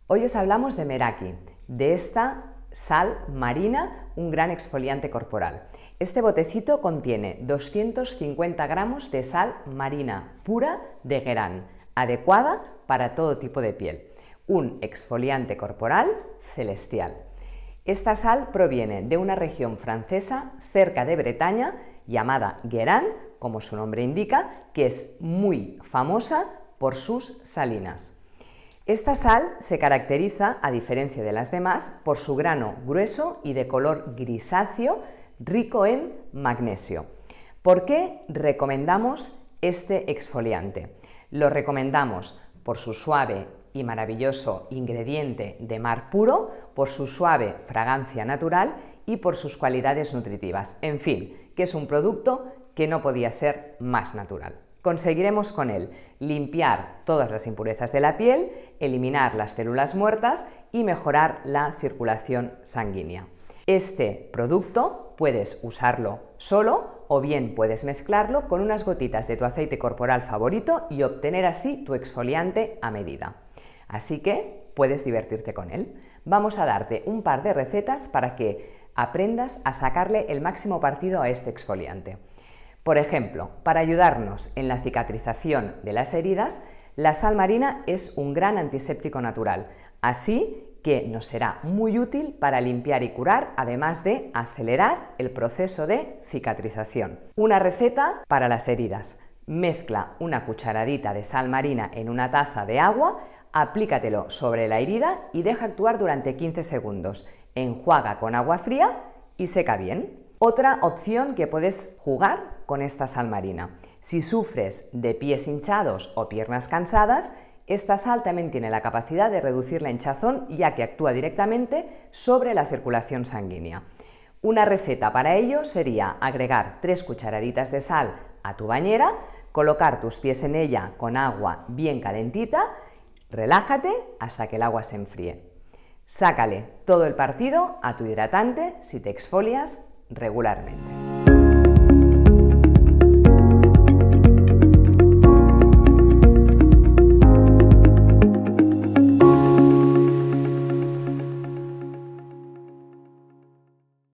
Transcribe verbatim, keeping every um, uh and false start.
Hoy os hablamos de Meraki, de esta sal marina, un gran exfoliante corporal. Este botecito contiene doscientos cincuenta gramos de sal marina pura de Guerin, adecuada para todo tipo de piel. Un exfoliante corporal celestial. Esta sal proviene de una región francesa cerca de Bretaña llamada Guerin, como su nombre indica, que es muy famosa por sus salinas. Esta sal se caracteriza, a diferencia de las demás, por su grano grueso y de color grisáceo, rico en magnesio. ¿Por qué recomendamos este exfoliante? Lo recomendamos por su suave y maravilloso ingrediente de mar puro, por su suave fragancia natural y por sus cualidades nutritivas. En fin, que es un producto que no podía ser más natural. Conseguiremos con él limpiar todas las impurezas de la piel, eliminar las células muertas y mejorar la circulación sanguínea. Este producto puedes usarlo solo o bien puedes mezclarlo con unas gotitas de tu aceite corporal favorito y obtener así tu exfoliante a medida. Así que puedes divertirte con él. Vamos a darte un par de recetas para que aprendas a sacarle el máximo partido a este exfoliante. Por ejemplo, para ayudarnos en la cicatrización de las heridas, la sal marina es un gran antiséptico natural, así que nos será muy útil para limpiar y curar, además de acelerar el proceso de cicatrización. Una receta para las heridas. Mezcla una cucharadita de sal marina en una taza de agua, aplícatelo sobre la herida y deja actuar durante quince segundos. Enjuaga con agua fría y seca bien. Otra opción que puedes jugar con esta sal marina. Si sufres de pies hinchados o piernas cansadas, esta sal también tiene la capacidad de reducir la hinchazón, ya que actúa directamente sobre la circulación sanguínea. Una receta para ello sería agregar tres cucharaditas de sal a tu bañera, colocar tus pies en ella con agua bien calentita, relájate hasta que el agua se enfríe. Sácale todo el partido a tu hidratante si te exfolias regularmente.